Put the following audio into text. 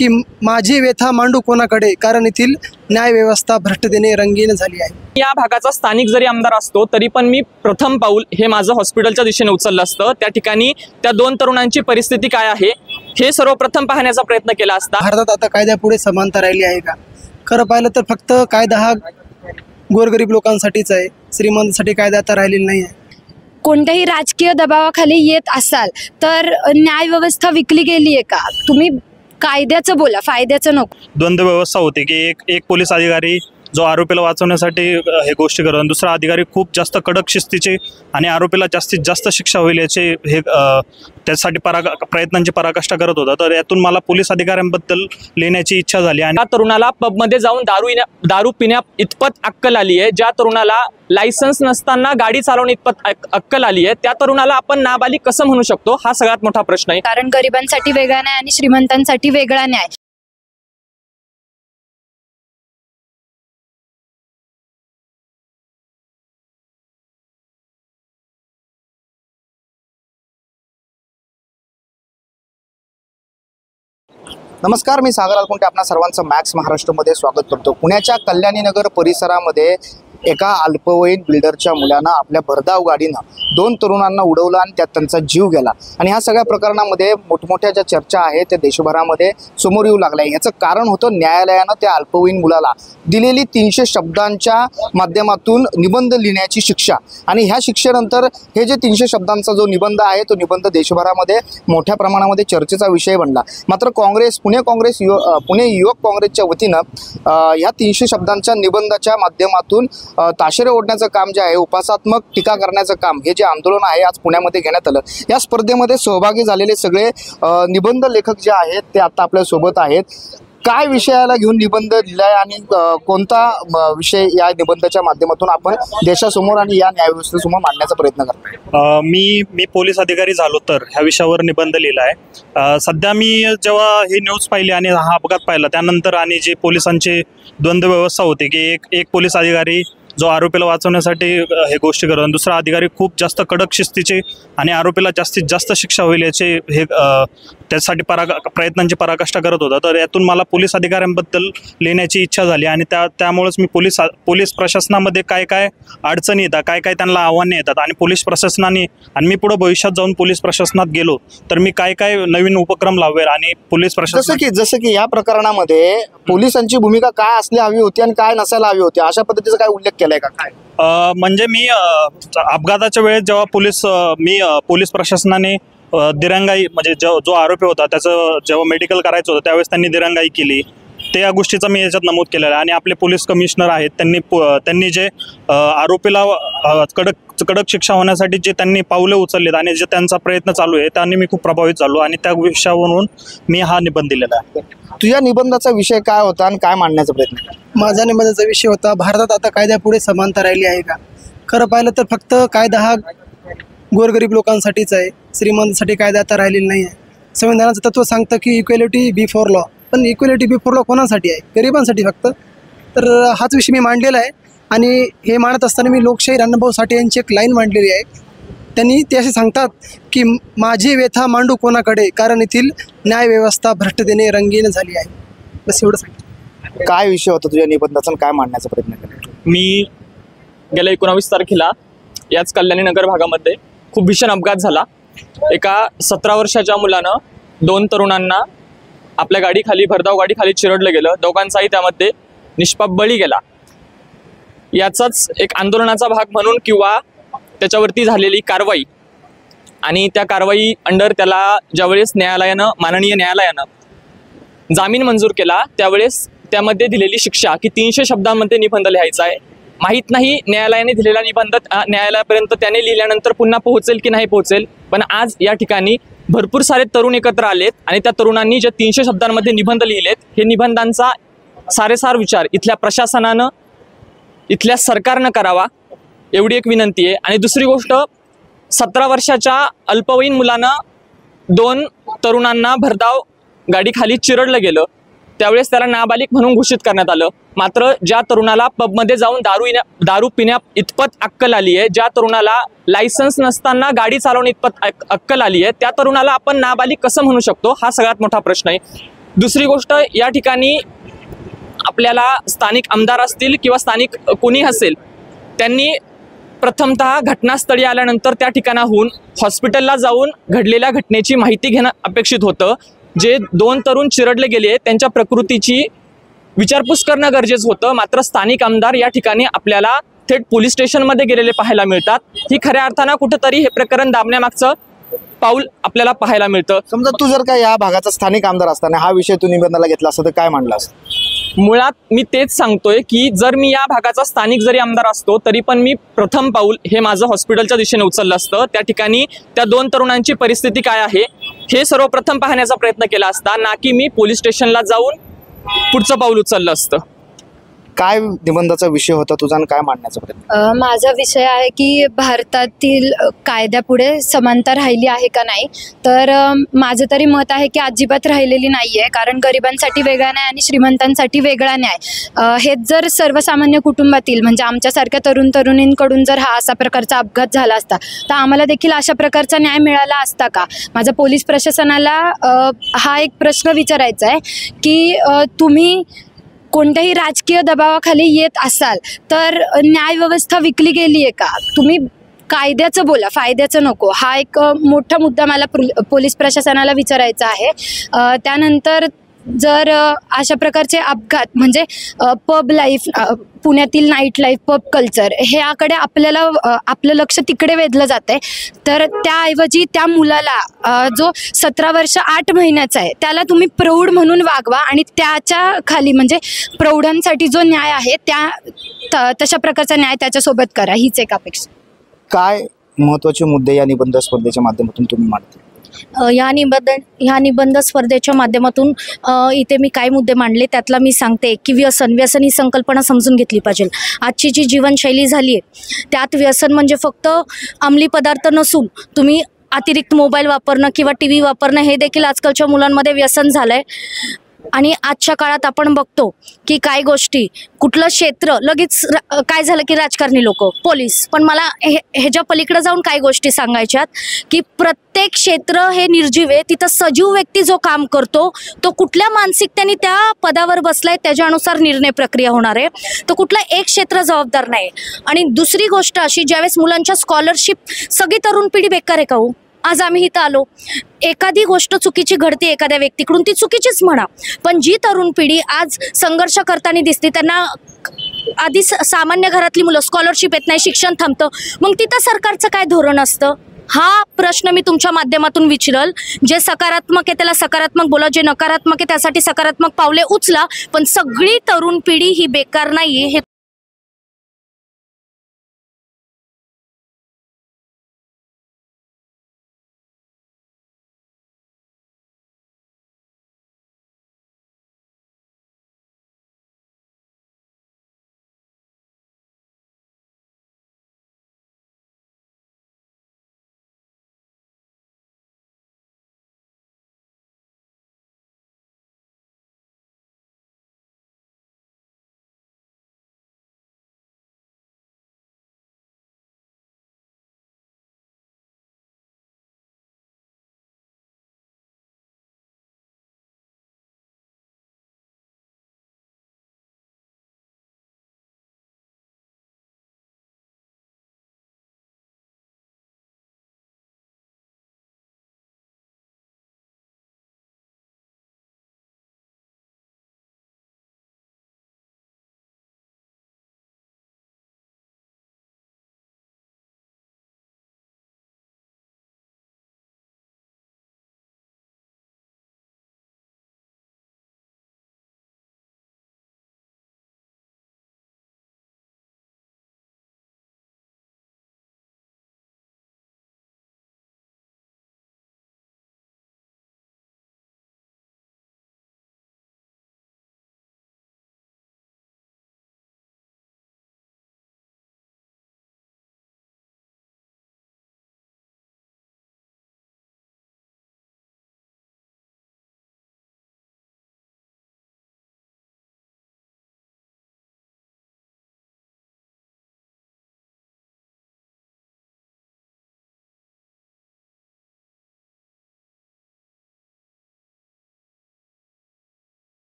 की माझी व्यथा मांडू कोणाकडे, कारण येथील न्याय व्यवस्था भ्रष्टतेने रंगीन झाली आहे। या भागाचा स्थानिक जरी आमदार असतो तरी पण मी प्रथम पाऊल हे माझं हॉस्पिटलच्या दिशेने उचललं असतं। त्या ठिकाणी त्या दोन तरुणांची परिस्थिती काय आहे हे सर्वप्रथम पाहण्याचा प्रयत्न केला असता। भारतात आता कायद्यापुढे समानता राहिली आहे का? खरं पाहिलं तर फक्त कायदा हा गोरगरीब लोकांसाठीच आहे, श्रीमंतांसाठी कायदा आता राहिलेला नाही आहे। कोणत्याही राजकीय दबावाखाली येत असाल तर न्याय व्यवस्था विकली गेली आहे का? तुम्ही कायद्याचं बोला, फायद्याचं नको। द्वंद्व व्यवस्था होती की एक पोलीस अधिकारी जो आरोपीला वाचवण्यासाठी हे गोष्टी करतो, दुसरा अधिकारी खूप जास्त कडक शिस्तीचे आणि आरोपीला जास्तीत जास्त शिक्षा होईल याचे हे त्यासाठी प्रयत्नांची पराकाष्ठा करत होता। तर यातून मला पोलीस अधिकाऱ्यांबद्दल लिहिण्याची इच्छा झाली आणि त्या तरुणाला पबमध्ये जाऊन दारू पिण्या इतपत अक्कल आली आहे, ज्या तरुणाला लायसन्स नसताना गाडी चालवणे इतपत अक्कल आली आहे, त्या तरुणाला आपण नाबालिग कसं म्हणू शकतो हा सगळ्यात मोठा प्रश्न आहे। कारण गरिबांसाठी वेगळा न्याय आणि श्रीमंतांसाठी वेगळा न्याय। नमस्कार, मी सागर अलकुंटे आपणा सर्वांचं मॅक्स महाराष्ट्रमध्ये स्वागत करतो। पुण्याच्या कल्याणी नगर परिसरामध्ये एका अल्पवयीन बिल्डरच्या मुलानं आपल्या भरधाव गाडीनं दोन तरुणांना उडवलं आणि त्यात त्यांचा जीव गेला। आणि ह्या सगळ्या प्रकरणामध्ये मोठमोठ्या ज्या चर्चा आहेत त्या देशभरामध्ये समोर येऊ लागल्या। याचं कारण होतं न्यायालयानं त्या अल्पवयीन मुलाला दिलेली 300 शब्दांच्या माध्यमातून निबंध लिहिण्याची शिक्षा। आणि ह्या शिक्षेनंतर हे जे 300 शब्दांचा जो निबंध आहे तो निबंध देशभरामध्ये मोठ्या प्रमाणामध्ये चर्चेचा विषय बनला। मात्र पुणे युवक काँग्रेसच्या वतीनं ह्या 300 शब्दांच्या निबंधाच्या माध्यमातून ताशेरे ओढण्याचं काम जे आहे, उपासात्मक टीका करण्याचं काम, हे जे आंदोलन आहे आज पुण्यामध्ये घेण्यात आलं। या स्पर्धेमध्ये सहभागी झालेले सगळे निबंध लेखक जे आहेत ते आता आपल्या सोबत आहेत। काय विषयाला घेऊन निबंध लिहिलाय आणि कोणता विषय या निबंधाच्या माध्यमातून आपण देशासमोर आणि या न्यायव्यवस्थेसमोर मांडण्याचा प्रयत्न करताय? मी पोलीस अधिकारी झालो तर ह्या विषयावर निबंध लिहिला आहे। सध्या मी जेव्हा ही न्यूज पाहिली आणि हा अपघात पाहिला त्यानंतर आणि जे पोलिसांची द्वंद्व व्यवस्था होती की एक पोलीस अधिकारी जो आरोपीला वाचवण्यासाठी हे गोष्टी करतो, दुसरा अधिकारी खूप जास्त कडक शिस्तीचे आणि आरोपीला जास्तीत जास्त शिक्षा होईल याचे हे त्यासाठी प्रयत्नांची पराकाष्ठा करत होता। तर यातून मला पोलीस अधिकाऱ्यांबद्दल लिहिण्याची इच्छा झाली आणि त्यामुळेच मी पोलीस प्रशासनामध्ये काय काय अडचणी येतात, काय काय त्यांना आव्हाने येतात आणि पोलीस प्रशासनाने आणि मी पुढे भविष्यात जाऊन पोलीस प्रशासनात गेलो तर मी काय काय नवीन उपक्रम लावेल आणि पोलीस प्रशासन जसं की या प्रकरणामध्ये पोलिसांची भूमिका काय असली हवी होती आणि काय नसायला हवी होती अशा पद्धतीचा काय उल्लेख केलाय का? काय म्हणजे मी अपघाताच्या वेळेस जेव्हा पोलीस प्रशासनाने दिरंगाई म्हणजे जो आरोपी होता त्याचं जेव्हा मेडिकल करायचं होतं त्यावेळेस त्यांनी दिरंगाई केली, त्या गोष्टीचा मी याच्यात नमूद केलेला आहे। आणि आपले पोलीस कमिशनर आहेत त्यांनी जे आरोपीला कडक शिक्षा होण्यासाठी जे त्यांनी पावले उचललेत आणि जे त्यांचा प्रयत्न चालू आहे त्यांनी मी खूप प्रभावित झालो आणि त्या विषयावरून मी हा निबंध दिलेला आहे। तुझ्या निबंधाचा विषय काय होता आणि काय मांडण्याचा प्रयत्न केला? माझा निबंधाचा विषय होता, भारतात आता कायद्यापुढे समानता राहिली आहे का? खरं पाहिलं तर फक्त कायदा हा गोरगरीब लोकांसाठीच आहे, श्रीमंतांसाठी कायदा आता राहिलेला नाही आहे। संविधानाचं तत्व सांगतं की इक्वेलिटी बिफोर लॉ, पण इक्वेलिटी बिफोर लॉ कोणासाठी आहे? गरिबांसाठी फक्त। तर हाच विषय मी मांडलेला आहे आणि हे मांडत असताना मी लोकशाहीर अण्णाभाऊ साठे यांची एक लाईन मांडलेली आहे। त्यांनी ते असे सांगतात की माझी व्यथा मांडू कोणाकडे, कारण येथील न्याय व्यवस्था भ्रष्टतेने रंगीन झाली आहे। बस एवढं सांगतो। काय विषय होता तुझ्या निबंधाचा, काय मांडण्याचा प्रयत्न केला? मी गेल्या 19 तारखेला याच कल्याणी नगर भागामध्ये खूप भीषण अपघात झाला। एका 17 वर्षाच्या मुलानं दोन तरुणांना आपल्या भरधाव गाडीखाली चिरडलं गेलं, दोघांचाही त्यामध्ये निष्पाप बळी गेला। याचाच एक आंदोलनाचा भाग म्हणून किंवा त्याच्यावरती झालेली कारवाई आणि त्या कारवाई अंडर त्याला ज्यावेळेस माननीय न्यायालयानं जामीन मंजूर केला त्यावेळेस त्यामध्ये दिलेली शिक्षा की 300 शब्दांमध्ये निबंध लिहायचा आहे। माहीत नाही न्यायालयाने दिलेला निबंध न्यायालयापर्यंत त्याने लिहिल्यानंतर पुन्हा पोहोचेल की नाही पोहोचेल, पण आज या ठिकाणी भरपूर सारे तरुण एकत्र आलेत आणि त्या तरुणांनी जे 300 शब्दांमध्ये निबंध लिहिलेत हे निबंधांचा सारेसार विचार इथल्या प्रशासनानं इथल्या सरकारनं करावा एवढी एक विनंती आहे। आणि दुसरी गोष्ट, 17 वर्षाच्या अल्पवयीन मुलानं दोन तरुणांना भरधाव गाडीखाली चिरडलं गेलं, त्यावेळेस त्याला नाबालिग म्हणून घोषित करण्यात आलं। मात्र ज्या तरुणाला पबमध्ये जाऊन दारू पिण्या इतपत अक्कल आली आहे, ज्या तरुणाला लायसन्स नसताना गाडी चालवणे इतपत अक्कल आली आहे, त्या तरुणाला आपण नाबालिग कसं म्हणू शकतो हा सगळ्यात मोठा प्रश्न आहे। दुसरी गोष्ट, या ठिकाणी आपल्याला स्थानिक आमदार असतील किंवा स्थानिक कोणी असेल, त्यांनी प्रथमतः घटनास्थळी आल्यानंतर त्या ठिकाणाहून हॉस्पिटलला जाऊन घडलेल्या घटनेची माहिती घेणं अपेक्षित होतं. जे 2 तरुण चिरडले गेले त्यांच्या प्रकृतीची विचारपूस करणं गरजेचं होतं. मात्र स्थानिक आमदार या ठिकाणी आपल्याला थेट पोलीस स्टेशनमध्ये गेलेले पाहायला मिळतात. ही खऱ्या अर्थानं कुठंतरी हे प्रकरण दाबण्यामागचं पाऊल आपल्याला पाहायला मिळतं. समजा तू जर का या भागाचा स्थानिक आमदार असताना हा विषय तू निबंधाला घेतला असता तर काय मांडला असता? मुळात मी तेच सांगतोय की जर मी या भागाचा स्थानिक जरी आमदार असतो तरी पण मी प्रथम पाऊल हे माझं हॉस्पिटलच्या दिशेने उचललं असतं. त्या ठिकाणी त्या 2 तरुणांची परिस्थिती काय आहे हे सर्वप्रथम पाहण्याचा प्रयत्न केला असता, ना की मी पोलीस स्टेशनला जाऊन पुढचं पाऊल उचललं असतं. काय निबंधाचा विषय होता तुझा आणि काय मांडण्याचा प्रयत्न? माझा विषय आहे की भारतातील कायद्यापुढे समानता राहिली आहे का नाही. तर माझं तरी मत आहे की अजिबात राहिलेली नाही आहे. कारण गरिबांसाठी वेगळा न्याय आणि श्रीमंतांसाठी वेगळा न्याय हेच जर सर्वसामान्य कुटुंबातील म्हणजे आमच्यासारख्या तरुणींकडून जर हा असा प्रकारचा अपघात झाला असता तर आम्हाला देखील अशा प्रकारचा न्याय मिळाला असता का. माझा पोलीस प्रशासनाला हा एक प्रश्न विचारायचा आहे की तुम्ही कोणत्याही राजकीय दबावाखाली येत असाल तर न्यायव्यवस्था विकली गेली आहे का. तुम्ही कायद्याचं बोला, फायद्याचं नको. हा एक मोठा मुद्दा मला पोलीस प्रशासनाला विचारायचा आहे. त्यानंतर जर अशा प्रकारचे अपघात म्हणजे पब लाईफ, पुण्यातील नाईट लाईफ, पब कल्चर ह्याकडे आपलं लक्ष तिकडे वेधलं जातं आहे. तर त्याऐवजी त्या मुलाला जो 17 वर्ष 8 महिन्याचा आहे त्याला तुम्ही प्रौढ म्हणून वागवा आणि त्याच्या खाली म्हणजे प्रौढांसाठी जो न्याय आहे तशा प्रकारचा न्याय त्याच्यासोबत करा, हीच एक अपेक्षा. काय महत्त्वाचे मुद्दे या निबंध स्पर्धेच्या माध्यमातून तुम्ही मांडता? ह्या निबंध स्पर्धेच्या माध्यमातून इथे मी काय मुद्दे मांडले त्यातला मी सांगते की व्यसन ही संकल्पना समजून घेतली पाहिजे. आजची जी जीवनशैली झाली आहे त्यात व्यसन म्हणजे फक्त अंमली पदार्थ नसून तुम्ही अतिरिक्त मोबाईल वापरणं किंवा टी व्ही वापरणं हे देखील आजकालच्या मुलांमध्ये व्यसन झालं आहे. आणि आजच्या काळात आपण बघतो की काही गोष्टी कुठलं क्षेत्र लगेच काय झालं की राजकारणी लोक, पोलीस, पण मला ह्याच्या पलीकडे जाऊन काही गोष्टी सांगायच्यात की प्रत्येक क्षेत्र हे निर्जीव आहे. तिथं सजीव व्यक्ती जो काम करतो तो कुठल्या मानसिकतेने त्या पदावर बसलाय त्याच्यानुसार निर्णय प्रक्रिया होणार आहे. तो कुठला एक क्षेत्र जबाबदार नाही. आणि दुसरी गोष्ट अशी, ज्यावेळेस मुलांच्या स्कॉलरशिप, सगळी तरुण पिढी बेकार आहे का हो. आज आम्ही इथं आलो, एखादी गोष्ट चुकीची घडते एखाद्या व्यक्तीकडून ती चुकीचीच म्हणा, पण जी तरुण पिढी आज संघर्ष करताना दिसते त्यांना आधी सामान्य घरातली मुलं स्कॉलरशिप येत नाही, शिक्षण थांबतं, मग तिथं सरकारचं काय धोरण असतं. हा प्रश्न मी तुमच्या माध्यमातून विचारल. जे सकारात्मक आहे त्याला सकारात्मक बोला, जे नकारात्मक आहे त्यासाठी सकारात्मक पावले उचला, पण सगळी तरुण पिढी ही बेकार नाही हे